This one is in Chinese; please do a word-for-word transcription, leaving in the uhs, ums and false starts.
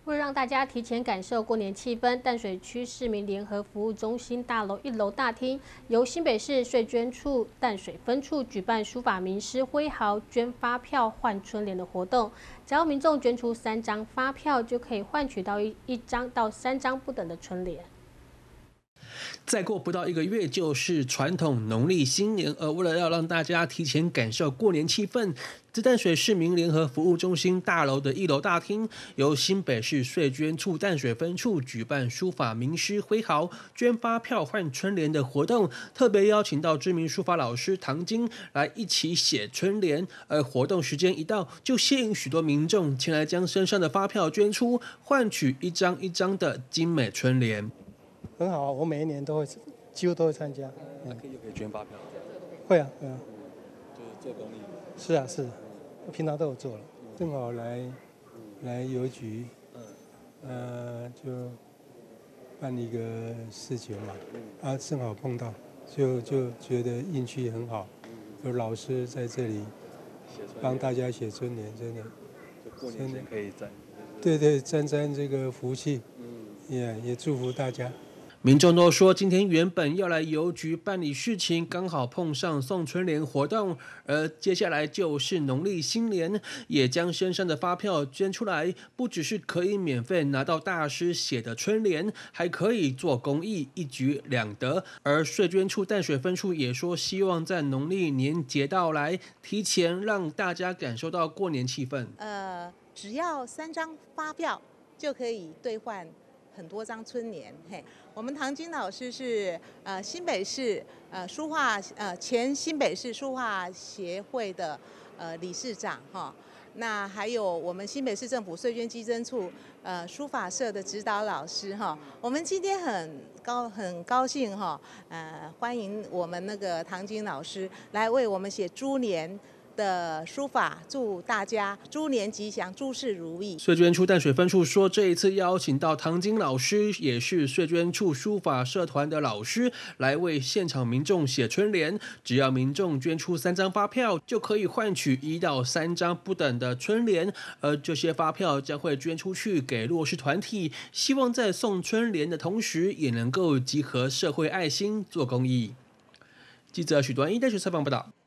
为了让大家提前感受过年气氛，淡水区市民联合服务中心大楼一楼大厅由新北市税捐处淡水分处举办书法名师挥毫捐发票换春联的活动。只要民众捐出三张发票，就可以换取到一一张到三张不等的春联。 再过不到一个月就是传统农历新年，而为了要让大家提前感受过年气氛，在淡水市民联合服务中心大楼的一楼大厅，由新北市税捐处淡水分处举办书法名师挥毫捐发票换春联的活动，特别邀请到知名书法老师唐晶来一起写春联。而活动时间一到，就吸引许多民众前来将身上的发票捐出，换取一张一张的精美春联。 很好，我每一年都会，几乎都会参加。 那可以又可以捐发票？ 会啊，会啊。 就是做公益。 是啊，是，平常都有做了。正好来来邮局，呃，就办一个事情嘛，啊，正好碰到，就就觉得运气很好，有老师在这里帮大家写春联，真的， 真的可以沾。 对对，沾沾这个福气，也也祝福大家。 民众都说，今天原本要来邮局办理事情，刚好碰上送春联活动，而接下来就是农历新年，也将身上的发票捐出来，不只是可以免费拿到大师写的春联，还可以做公益，一举两得。而税捐处淡水分处也说，希望在农历年节到来，提前让大家感受到过年气氛。 呃，只要三张发票就可以兑换 很多张春联，嘿，我们唐晶老师是呃新北市呃书画呃前新北市书画协会的呃理事长哈，那还有我们新北市政府税捐稽征处呃书法社的指导老师哈，我们今天很高很高兴哈，呃欢迎我们那个唐晶老师来为我们写猪年 的书法，祝大家猪年吉祥，诸事如意。 税捐处淡水分处说，这一次邀请到唐晶老师，也是税捐处书法社团的老师，来为现场民众写春联。只要民众捐出三张发票，就可以换取一到三张不等的春联。而这些发票将会捐出去给弱势团体，希望在送春联的同时，也能够集合社会爱心做公益。记者许端一带去采访报道。